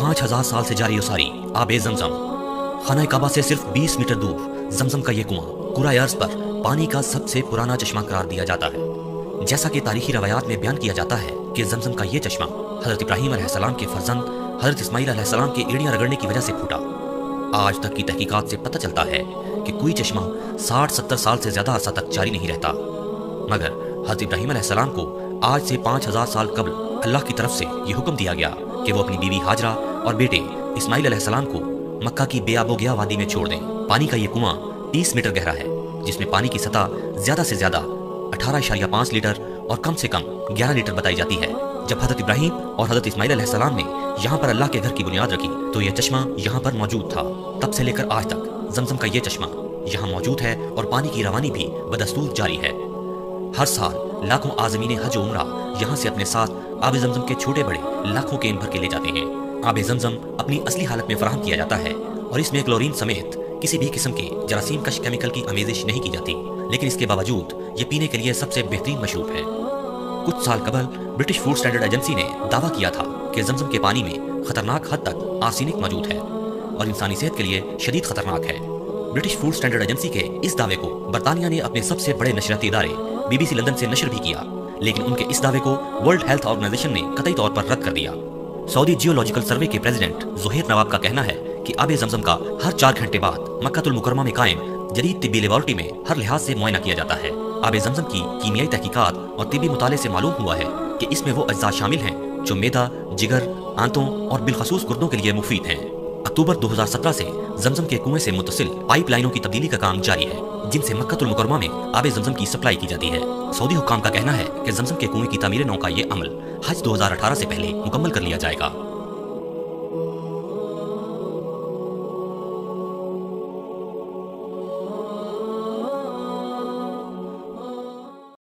5000 साल से जारी उसारी आबे जमजम। खाना काबा से सिर्फ 20 मीटर दूर जमजम का ये कुआं कुराए अर्ज पर पानी का सबसे पुराना चश्मा करार दिया जाता है। जैसा कि तारीखी रवायात में बयान किया जाता है कि जमजम का ये चश्मा हजरत इब्राहीम अलैहिस्सलाम के फर्जंद हजरत इस्माइल अलैहिस्सलाम के एड़ियां रगड़ने की वजह से फूटा। आज तक की तहकीकात से पता चलता है कि कोई चश्मा 60-70 साल से ज्यादा अरसा तक जारी नहीं रहता, मगर हजरत इब्राहीम अलैहिस्सलाम को आज से 5000 साल कबल अल्लाह की तरफ से ये हुक्म दिया गया कि वो अपनी बीवी हाजरा और बेटे इस्माइल अलैहिस्सलाम को मक्का की बेआबोगया वादी में छोड़ दें। पानी का ये कुआं 30 मीटर गहरा है, जिसमें पानी की सतह ज्यादा से ज्यादा 18.5 लीटर और कम से कम 11 लीटर बताई जाती है। जब हजरत इब्राहीम और हजरत इस्माइल अलैहिस्सलाम ने यहाँ पर अल्लाह के घर की बुनियाद रखी तो यह चश्मा यहाँ पर मौजूद था। तब से लेकर आज तक जमजम का ये चश्मा यहाँ मौजूद है और पानी की रवानी भी बदस्तूर जारी है। हर साल लाखों आज़मीन हज उम्रा यहाँ से अपने साथ आबे जमजम के छोटे बड़े लाखों केन भर के ले जाते हैं। आबे जमजम अपनी असली हालत में फराहम किया जाता है और इसमें क्लोरीन समेत किसी भी किस्म के जरासीम कश केमिकल की आमेजिश नहीं की जाती, लेकिन इसके बावजूद ये पीने के लिए सबसे बेहतरीन मशरूब है। कुछ साल कबल ब्रिटिश फूड स्टैंडर्ड एजेंसी ने दावा किया था कि जमजम के पानी में खतरनाक हद तक आर्सेनिक मौजूद है और इंसानी सेहत के लिए शदीद खतरनाक है। ब्रिटिश फूड स्टैंडर्ड एजेंसी के इस दावे को बरतानिया ने अपने सबसे बड़े नशरियाती इदारे BBC लंदन से नशर भी किया, लेकिन उनके इस दावे को वर्ल्ड हेल्थ ऑर्गेनाइजेशन ने कतई तौर पर रद्द कर दिया। सऊदी जियोलॉजिकल सर्वे के प्रेसिडेंट ज़ुहैर नवाब का कहना है कि आबे जमजम का हर 4 घंटे बाद मक्कातुल मुकर्रमा में कायम जदीद तिब्बी लेबॉरेटरी में हर लिहाज से मुआयना किया जाता है। आबे जमजम की कीमियाई तहकीकात और तिब्बी मुताले से मालूम हुआ है कि इसमें वो अज्जा शामिल हैं जो मैदा, जिगर, आंतों और बिलखसूस गुर्दों के लिए मुफीद हैं। अक्टूबर 2017 से जमजम के कुएं से मुत्तसिल पाइपलाइनों की तब्दीली का काम जारी है, जिनसे मक्कातुल मुकर्रमा में आबे जमजम की सप्लाई की जाती है। सऊदी हुक्काम का कहना है कि जमजम के कुएं की तामीर नौ का ये अमल हज 2018 से पहले मुकम्मल कर लिया जाएगा।